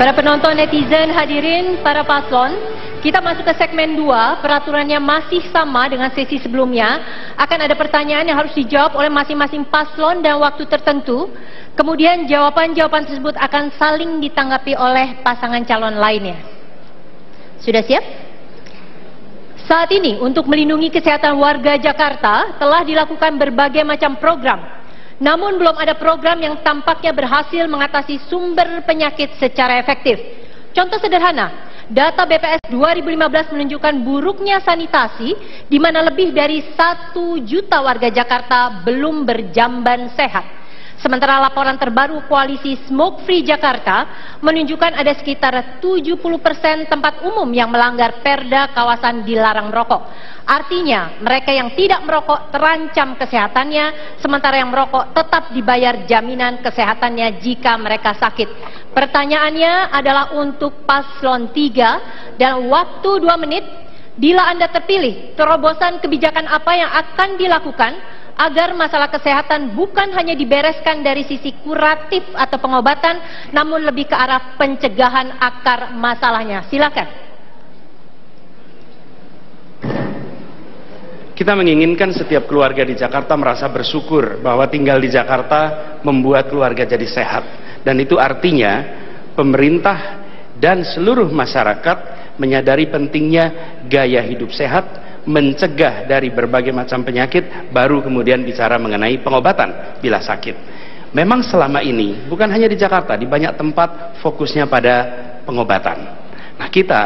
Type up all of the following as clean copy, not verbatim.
Para penonton netizen, hadirin para paslon, kita masuk ke segmen 2. Peraturannya masih sama dengan sesi sebelumnya. Akan ada pertanyaan yang harus dijawab oleh masing-masing paslon dan waktu tertentu. Kemudian jawaban-jawaban tersebut akan saling ditanggapi oleh pasangan calon lainnya. Sudah siap? Saat ini untuk melindungi kesehatan warga Jakarta telah dilakukan berbagai macam program. Namun belum ada program yang tampaknya berhasil mengatasi sumber penyakit secara efektif. Contoh sederhana, data BPS 2015 menunjukkan buruknya sanitasi di mana lebih dari 1 juta warga Jakarta belum berjamban sehat. Sementara laporan terbaru koalisi Smoke Free Jakarta menunjukkan ada sekitar 70% tempat umum yang melanggar perda kawasan dilarang merokok. Artinya mereka yang tidak merokok terancam kesehatannya, sementara yang merokok tetap dibayar jaminan kesehatannya jika mereka sakit. Pertanyaannya adalah untuk paslon 3 dan waktu 2 menit. Bila Anda terpilih, terobosan kebijakan apa yang akan dilakukan agar masalah kesehatan bukan hanya dibereskan dari sisi kuratif atau pengobatan, namun lebih ke arah pencegahan akar masalahnya. Silakan. Kita menginginkan setiap keluarga di Jakarta merasa bersyukur bahwa tinggal di Jakarta membuat keluarga jadi sehat. Dan itu artinya pemerintah dan seluruh masyarakat menyadari pentingnya gaya hidup sehat, mencegah dari berbagai macam penyakit, baru kemudian bicara mengenai pengobatan bila sakit. Memang selama ini, bukan hanya di Jakarta, di banyak tempat fokusnya pada pengobatan. Nah,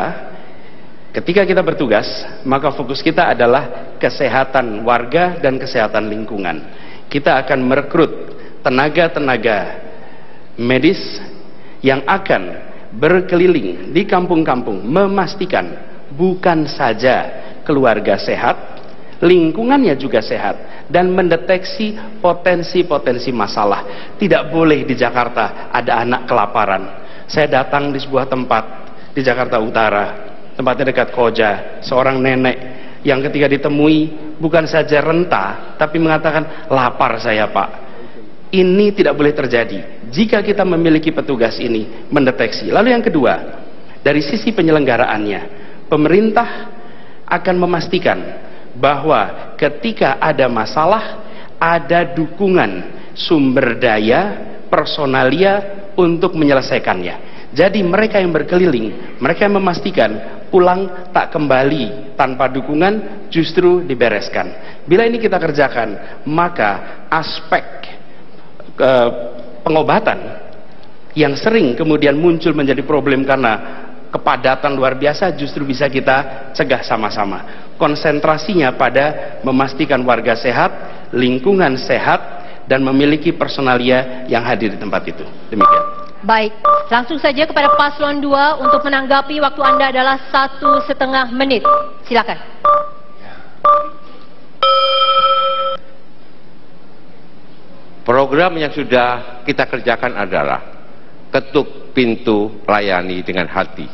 ketika kita bertugas, maka fokus kita adalah kesehatan warga dan kesehatan lingkungan. Kita akan merekrut tenaga-tenaga medis yang akan berkeliling di kampung-kampung memastikan bukan saja keluarga sehat, lingkungannya juga sehat, dan mendeteksi potensi-potensi masalah. Tidak boleh di Jakarta ada anak kelaparan. Saya datang di sebuah tempat di Jakarta Utara, tempatnya dekat Koja, seorang nenek yang ketika ditemui bukan saja renta, tapi mengatakan, lapar saya Pak. Ini tidak boleh terjadi jika kita memiliki petugas ini mendeteksi. Lalu yang kedua, dari sisi penyelenggaraannya, pemerintah akan memastikan bahwa ketika ada masalah, ada dukungan sumber daya, personalia untuk menyelesaikannya. Jadi mereka yang berkeliling, mereka yang memastikan pulang tak kembali tanpa dukungan, justru dibereskan. Bila ini kita kerjakan, maka aspek pengobatan yang sering kemudian muncul menjadi problem karena kepadatan luar biasa justru bisa kita cegah sama-sama. Konsentrasinya pada memastikan warga sehat, lingkungan sehat, dan memiliki personalia yang hadir di tempat itu. Demikian. Baik, langsung saja kepada paslon 2 untuk menanggapi. Waktu Anda adalah 1,5 menit. Silakan. Program yang sudah kita kerjakan adalah ketuk pintu layani dengan hati.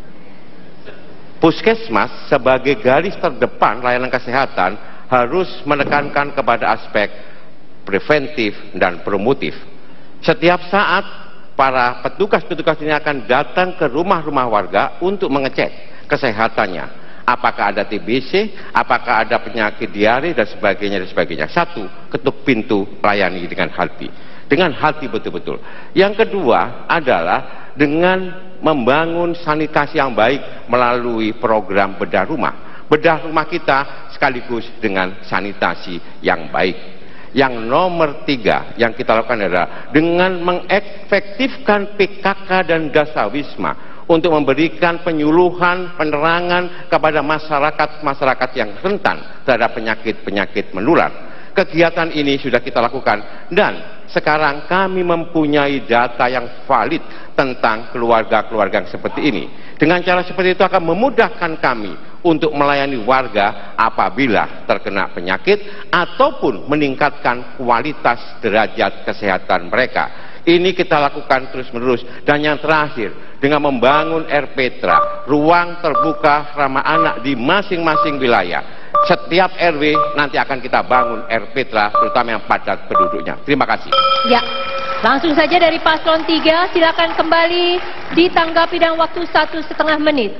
Puskesmas sebagai garis terdepan layanan kesehatan harus menekankan kepada aspek preventif dan promotif. Setiap saat para petugas-petugas ini akan datang ke rumah-rumah warga untuk mengecek kesehatannya. Apakah ada TBC, apakah ada penyakit diare dan sebagainya dan sebagainya. Satu, ketuk pintu layani dengan hati. Dengan hati betul-betul. Yang kedua adalah dengan membangun sanitasi yang baik melalui program bedah rumah. Bedah rumah kita sekaligus dengan sanitasi yang baik. Yang nomor 3 yang kita lakukan adalah dengan mengefektifkan PKK dan Dasawisma untuk memberikan penyuluhan, penerangan kepada masyarakat yang rentan terhadap penyakit-penyakit menular. Kegiatan ini sudah kita lakukan dan sekarang kami mempunyai data yang valid tentang keluarga-keluarga yang seperti ini. Dengan cara seperti itu akan memudahkan kami untuk melayani warga apabila terkena penyakit ataupun meningkatkan kualitas derajat kesehatan mereka. Ini kita lakukan terus-menerus. Dan yang terakhir, dengan membangun RPTRA, ruang terbuka ramah anak di masing-masing wilayah. Setiap RW nanti akan kita bangun RPTRA, terutama yang padat penduduknya. Terima kasih. Ya. Langsung saja dari paslon 3, silakan kembali ditanggapi dalam waktu 1,5 menit.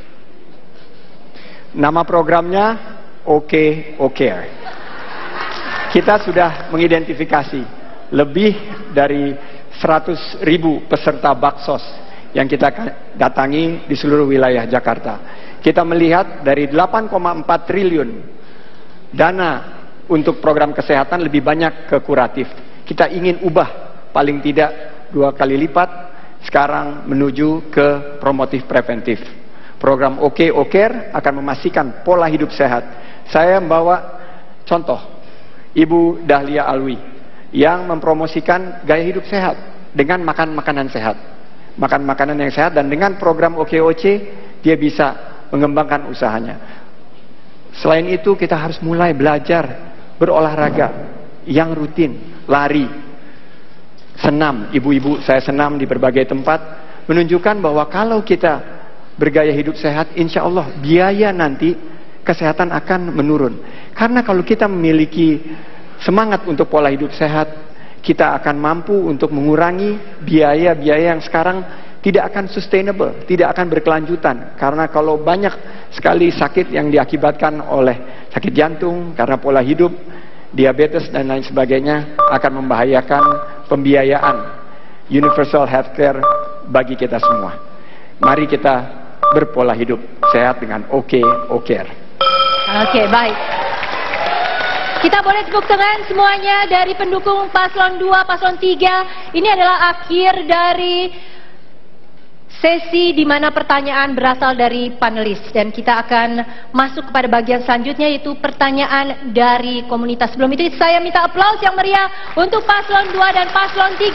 Nama programnya OK-OCare. Kita sudah mengidentifikasi lebih dari 100.000 peserta baksos yang kita datangi di seluruh wilayah Jakarta. Kita melihat dari 8,4 triliun dana untuk program kesehatan lebih banyak ke kuratif. Kita ingin ubah paling tidak 2 kali lipat sekarang menuju ke promotif preventif. Program OK-OCare akan memastikan pola hidup sehat. Saya membawa contoh Ibu Dahlia Alwi yang mempromosikan gaya hidup sehat dengan makan makanan sehat. Makan makanan yang sehat, dan dengan program OKOC dia bisa mengembangkan usahanya. Selain itu kita harus mulai belajar berolahraga yang rutin, lari, senam. Ibu-ibu saya senam di berbagai tempat, menunjukkan bahwa kalau kita bergaya hidup sehat, insya Allah biaya nanti kesehatan akan menurun. Karena kalau kita memiliki semangat untuk pola hidup sehat, kita akan mampu untuk mengurangi biaya-biaya yang sekarang tidak akan sustainable, tidak akan berkelanjutan. Karena kalau banyak sekali sakit yang diakibatkan oleh sakit jantung karena pola hidup, diabetes dan lain sebagainya, akan membahayakan pembiayaan universal healthcare bagi kita semua. Mari kita berpola hidup sehat dengan OK-OCare. Oke, baik. Kita boleh tepuk tangan semuanya dari pendukung paslon 2, paslon 3. Ini adalah akhir dari sesi di mana pertanyaan berasal dari panelis. Dan kita akan masuk kepada bagian selanjutnya, yaitu pertanyaan dari komunitas. Sebelum itu saya minta aplaus yang meriah untuk paslon 2 dan paslon 3.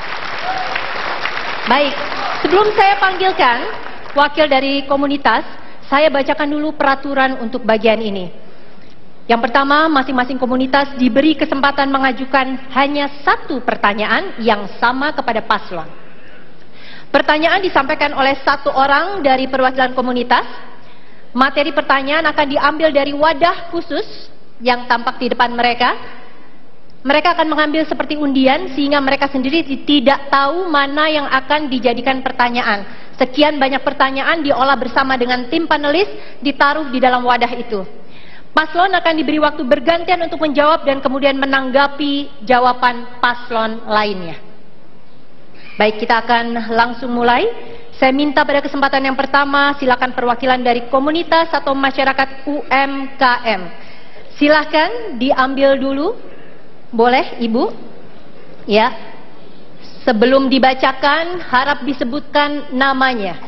Baik, sebelum saya panggilkan wakil dari komunitas, saya bacakan dulu peraturan untuk bagian ini. Yang pertama, masing-masing komunitas diberi kesempatan mengajukan hanya 1 pertanyaan yang sama kepada paslon. Pertanyaan disampaikan oleh 1 orang dari perwakilan komunitas. Materi pertanyaan akan diambil dari wadah khusus yang tampak di depan mereka. Mereka akan mengambil seperti undian sehingga mereka sendiri tidak tahu mana yang akan dijadikan pertanyaan. Sekian banyak pertanyaan diolah bersama dengan tim panelis, ditaruh di dalam wadah itu. Paslon akan diberi waktu bergantian untuk menjawab dan kemudian menanggapi jawaban paslon lainnya. Baik, kita akan langsung mulai. Saya minta pada kesempatan yang pertama, silakan perwakilan dari komunitas atau masyarakat UMKM. Silakan diambil dulu. Boleh, Ibu? Ya. Sebelum dibacakan, harap disebutkan namanya.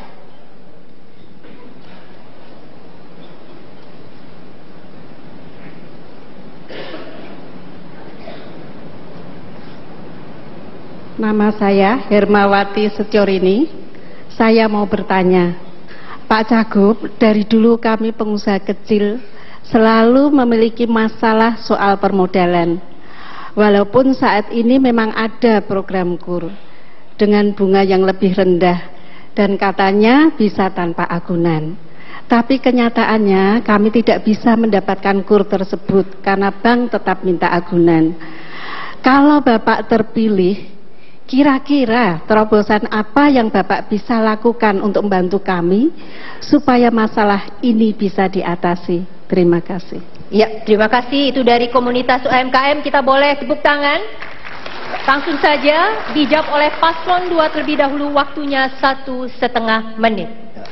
Nama saya Hermawati Setiorini. Saya mau bertanya, Pak Cagup, dari dulu kami pengusaha kecil selalu memiliki masalah soal permodalan. Walaupun saat ini memang ada program KUR dengan bunga yang lebih rendah dan katanya bisa tanpa agunan. Tapi kenyataannya kami tidak bisa mendapatkan KUR tersebut karena bank tetap minta agunan. Kalau Bapak terpilih, kira-kira terobosan apa yang Bapak bisa lakukan untuk membantu kami supaya masalah ini bisa diatasi? Terima kasih. Ya, terima kasih. Itu dari komunitas UMKM. Kita boleh tepuk tangan. Langsung saja dijawab oleh paslon 2 terlebih dahulu. Waktunya 1,5 menit.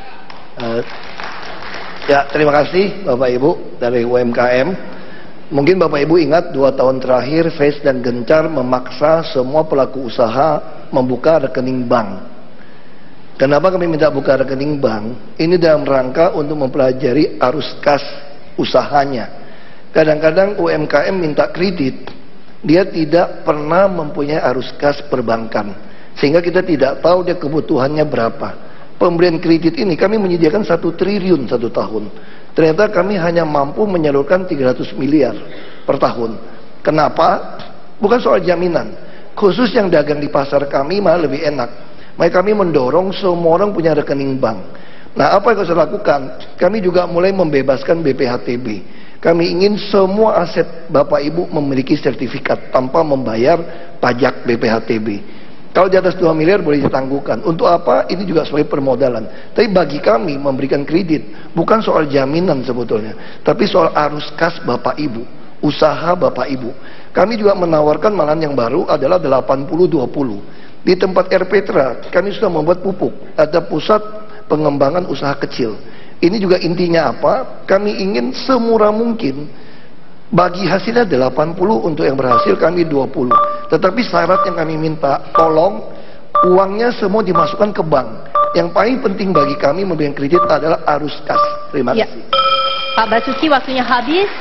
Ya, terima kasih Bapak Ibu dari UMKM. Mungkin Bapak Ibu ingat 2 tahun terakhir Face dan Gencar memaksa semua pelaku usaha membuka rekening bank. Kenapa kami minta buka rekening bank? Ini dalam rangka untuk mempelajari arus kas usahanya. Kadang-kadang UMKM minta kredit, dia tidak pernah mempunyai arus kas perbankan, sehingga kita tidak tahu dia kebutuhannya berapa. Pemberian kredit ini kami menyediakan 1 triliun 1 tahun. Ternyata kami hanya mampu menyalurkan 300 miliar per tahun. Kenapa? Bukan soal jaminan. Khusus yang dagang di pasar kami malah lebih enak. Maka kami mendorong semua orang punya rekening bank. Nah, apa yang harus lakukan? Kami juga mulai membebaskan BPHTB. Kami ingin semua aset Bapak Ibu memiliki sertifikat tanpa membayar pajak BPHTB. Kalau di atas 2 miliar boleh ditangguhkan. Untuk apa? Ini juga sebagai permodalan. Tapi bagi kami memberikan kredit bukan soal jaminan sebetulnya, tapi soal arus kas Bapak Ibu, usaha Bapak Ibu. Kami juga menawarkan malahan yang baru adalah 80-20. Di tempat Air Petra kami sudah membuat pupuk, ada pusat pengembangan usaha kecil. Ini juga intinya apa? Kami ingin semurah mungkin. Bagi hasilnya 80, untuk yang berhasil kami 20. Tetapi syarat yang kami minta, tolong uangnya semua dimasukkan ke bank. Yang paling penting bagi kami memberikan kredit adalah arus kas. Terima kasih. Pak Basuki, waktunya habis.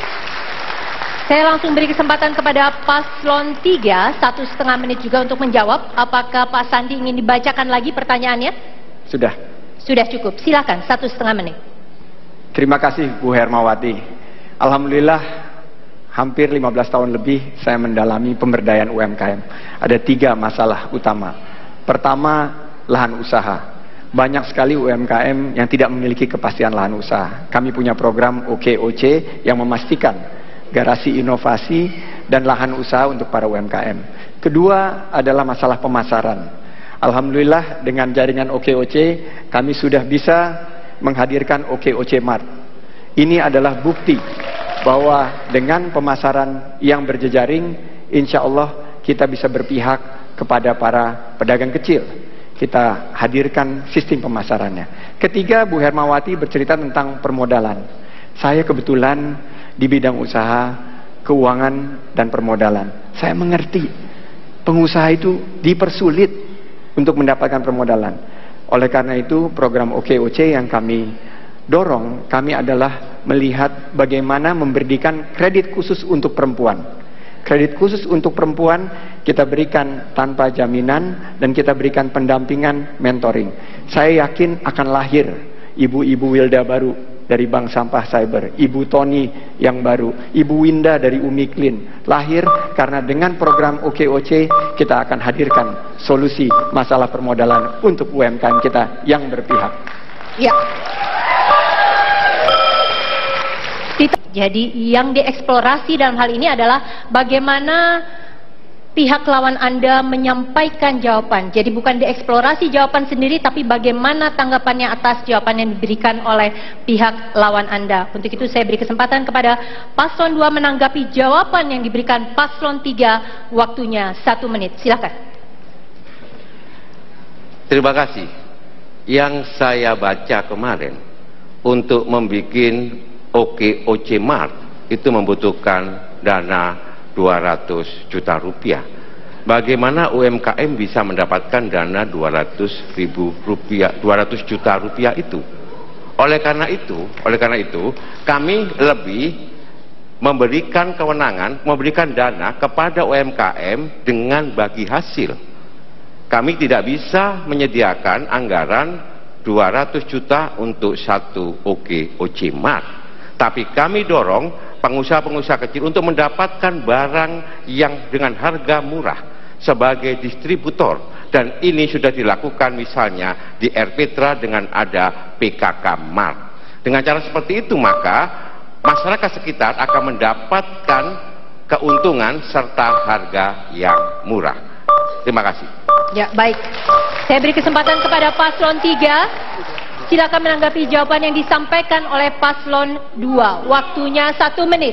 Saya langsung beri kesempatan kepada Paslon 3, 1,5 menit juga untuk menjawab. Apakah Pak Sandi ingin dibacakan lagi pertanyaannya? Sudah. Sudah cukup. Silakan, 1,5 menit. Terima kasih Bu Hermawati. Alhamdulillah hampir 15 tahun lebih saya mendalami pemberdayaan UMKM. Ada 3 masalah utama. Pertama, lahan usaha. Banyak sekali UMKM yang tidak memiliki kepastian lahan usaha. Kami punya program OKOC yang memastikan garasi inovasi dan lahan usaha untuk para UMKM. Kedua adalah masalah pemasaran. Alhamdulillah dengan jaringan OKOC kami sudah bisa menghadirkan OKOC Mart. Ini adalah bukti bahwa dengan pemasaran yang berjejaring, insya Allah kita bisa berpihak kepada para pedagang kecil. Kita hadirkan sistem pemasarannya. Ketiga, Bu Hermawati bercerita tentang permodalan. Saya kebetulan di bidang usaha, keuangan, dan permodalan. Saya mengerti pengusaha itu dipersulit untuk mendapatkan permodalan. Oleh karena itu, program OKOC yang kami dorong, kami adalah melihat bagaimana memberikan kredit khusus untuk perempuan. Kredit khusus untuk perempuan kita berikan tanpa jaminan dan kita berikan pendampingan mentoring. Saya yakin akan lahir ibu-ibu Wilda baru dari Bank Sampah Cyber, Ibu Tony yang baru, Ibu Winda dari Umi Clean. Lahir karena dengan program OKOC kita akan hadirkan solusi masalah permodalan untuk UMKM kita yang berpihak. Ya. Jadi yang dieksplorasi dalam hal ini adalah bagaimana pihak lawan Anda menyampaikan jawaban. Jadi bukan dieksplorasi jawaban sendiri, tapi bagaimana tanggapannya atas jawaban yang diberikan oleh pihak lawan Anda. Untuk itu saya beri kesempatan kepada Paslon 2 menanggapi jawaban yang diberikan Paslon 3, waktunya 1 menit. Silakan. Terima kasih. Yang saya baca kemarin, untuk membuat OKOC Mart itu membutuhkan dana 200 juta rupiah. Bagaimana UMKM bisa mendapatkan dana 200 juta rupiah itu? Oleh karena itu, kami lebih memberikan kewenangan, memberikan dana kepada UMKM dengan bagi hasil. Kami tidak bisa menyediakan anggaran 200 juta untuk satu OKOC Mart. Tapi kami dorong pengusaha-pengusaha kecil untuk mendapatkan barang yang dengan harga murah sebagai distributor. Dan ini sudah dilakukan misalnya di Air Petra dengan ada PKK Mart. Dengan cara seperti itu maka masyarakat sekitar akan mendapatkan keuntungan serta harga yang murah. Terima kasih. Ya, baik. Saya beri kesempatan kepada Paslon 3. Silakan menanggapi jawaban yang disampaikan oleh Paslon 2. Waktunya 1 menit.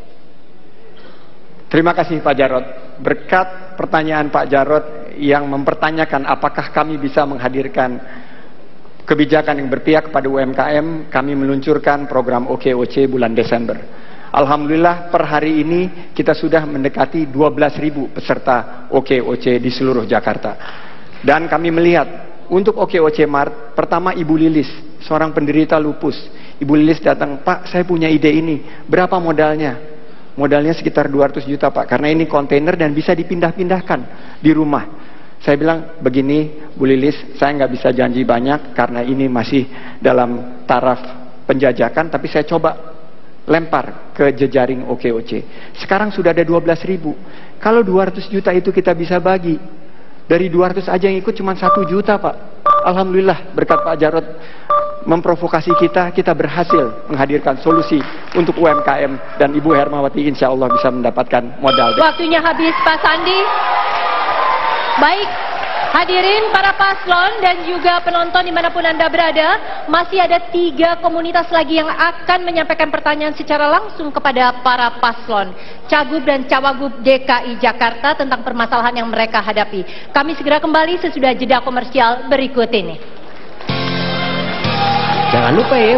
Terima kasih Pak Jarod. Berkat pertanyaan Pak Jarod yang mempertanyakan apakah kami bisa menghadirkan kebijakan yang berpihak kepada UMKM, kami meluncurkan program OKOC bulan Desember. Alhamdulillah per hari ini kita sudah mendekati 12.000 peserta OKOC di seluruh Jakarta. Dan kami melihat untuk OKOC Mart, pertama Ibu Lilis, seorang penderita lupus. Ibu Lilis datang, Pak saya punya ide ini, berapa modalnya? Modalnya sekitar 200 juta Pak, karena ini kontainer dan bisa dipindah-pindahkan di rumah. Saya bilang, begini Bu Lilis, saya nggak bisa janji banyak karena ini masih dalam taraf penjajakan, tapi saya coba lempar ke jejaring OKOC. Sekarang sudah ada 12.000. Kalau 200 juta itu kita bisa bagi, dari 200 aja yang ikut cuma 1 juta Pak. Alhamdulillah berkat Pak Jarod memprovokasi kita berhasil menghadirkan solusi untuk UMKM. Dan Ibu Hermawati insya Allah bisa mendapatkan modal. Waktunya habis Pak Sandi. Baik, Hadirin para paslon dan juga penonton dimanapun Anda berada, masih ada 3 komunitas lagi yang akan menyampaikan pertanyaan secara langsung kepada para paslon, Cagup dan Cawagup DKI Jakarta tentang permasalahan yang mereka hadapi. Kami segera kembali sesudah jeda komersial berikut ini. Jangan lupa ya.